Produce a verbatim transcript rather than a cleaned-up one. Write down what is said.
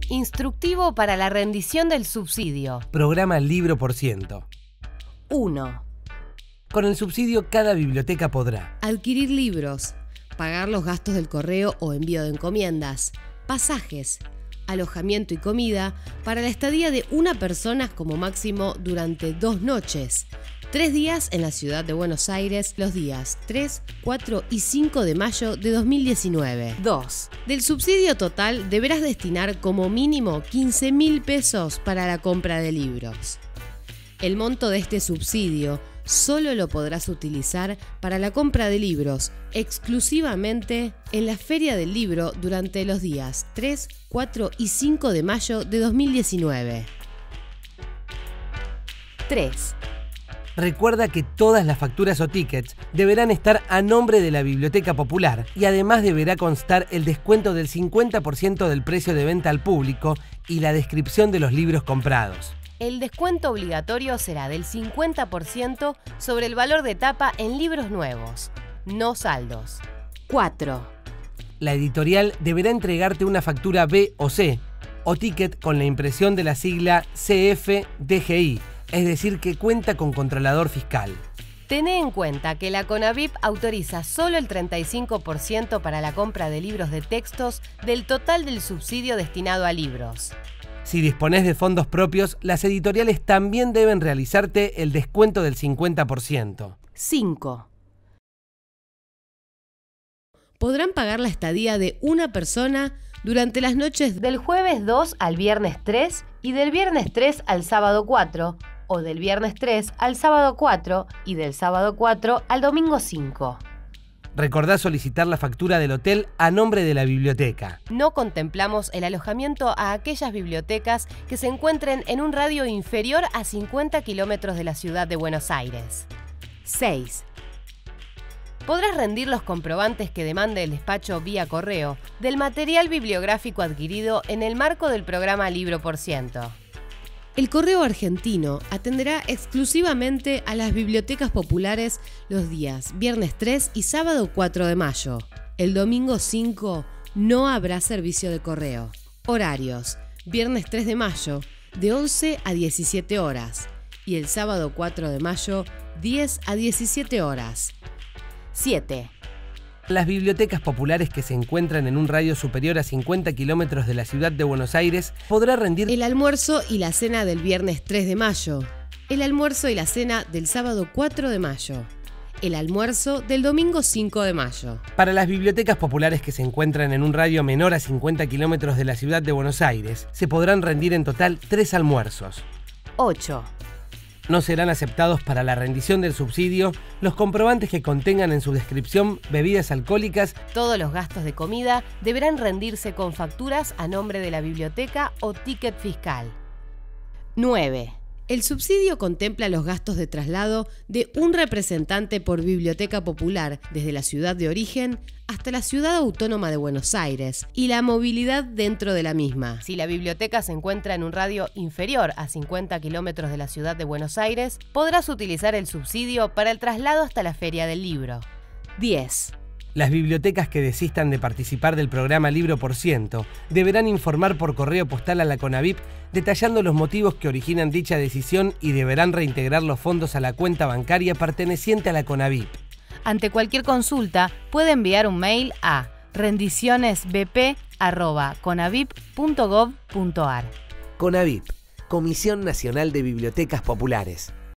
Instructivo para la rendición del subsidio. Programa Libro por Ciento. uno. Con el subsidio, cada biblioteca podrá Adquirir libros, pagar los gastos del correo o envío de encomiendas, pasajes, alojamiento y comida para la estadía de una persona como máximo durante dos noches, tres días en la ciudad de Buenos Aires los días tres, cuatro y cinco de mayo de dos mil diecinueve. dos. Del subsidio total deberás destinar como mínimo quince mil pesos para la compra de libros. El monto de este subsidio solo lo podrás utilizar para la compra de libros exclusivamente en la Feria del Libro durante los días tres, cuatro y cinco de mayo de dos mil diecinueve. tres. Recuerda que todas las facturas o tickets deberán estar a nombre de la Biblioteca Popular y además deberá constar el descuento del cincuenta por ciento del precio de venta al público y la descripción de los libros comprados. El descuento obligatorio será del cincuenta por ciento sobre el valor de tapa en libros nuevos, no saldos. cuatro. La editorial deberá entregarte una factura B o C o ticket con la impresión de la sigla C F D G I, es decir, que cuenta con controlador fiscal. Tené en cuenta que la CONAVIP autoriza solo el treinta y cinco por ciento para la compra de libros de textos del total del subsidio destinado a libros. Si disponés de fondos propios, las editoriales también deben realizarte el descuento del cincuenta por ciento. cinco. Podrán pagar la estadía de una persona durante las noches del jueves dos al viernes tres y del viernes tres al sábado cuatro, o del viernes tres al sábado cuatro y del sábado cuatro al domingo cinco. Recordá solicitar la factura del hotel a nombre de la biblioteca. No contemplamos el alojamiento a aquellas bibliotecas que se encuentren en un radio inferior a cincuenta kilómetros de la ciudad de Buenos Aires. seis. Podrás rendir los comprobantes que demande el despacho vía correo del material bibliográfico adquirido en el marco del programa Libro por Ciento. El Correo Argentino atenderá exclusivamente a las bibliotecas populares los días viernes tres y sábado cuatro de mayo. El domingo cinco no habrá servicio de correo. Horarios: viernes tres de mayo de once a diecisiete horas y el sábado cuatro de mayo diez a diecisiete horas. siete. Las bibliotecas populares que se encuentran en un radio superior a cincuenta kilómetros de la ciudad de Buenos Aires podrá rendir el almuerzo y la cena del viernes tres de mayo, el almuerzo y la cena del sábado cuatro de mayo, el almuerzo del domingo cinco de mayo. Para las bibliotecas populares que se encuentran en un radio menor a cincuenta kilómetros de la ciudad de Buenos Aires, se podrán rendir en total tres almuerzos. ocho. No serán aceptados para la rendición del subsidio los comprobantes que contengan en su descripción bebidas alcohólicas. Todos los gastos de comida deberán rendirse con facturas a nombre de la biblioteca o ticket fiscal. nueve. El subsidio contempla los gastos de traslado de un representante por biblioteca popular desde la ciudad de origen hasta la ciudad autónoma de Buenos Aires y la movilidad dentro de la misma. Si la biblioteca se encuentra en un radio inferior a cincuenta kilómetros de la ciudad de Buenos Aires, podrás utilizar el subsidio para el traslado hasta la Feria del Libro. diez. Las bibliotecas que desistan de participar del programa Libro por Ciento deberán informar por correo postal a la CONAVIP detallando los motivos que originan dicha decisión y deberán reintegrar los fondos a la cuenta bancaria perteneciente a la CONAVIP. Ante cualquier consulta, puede enviar un mail a rendiciones b p arroba conavip punto gov punto ar. CONAVIP, Comisión Nacional de Bibliotecas Populares.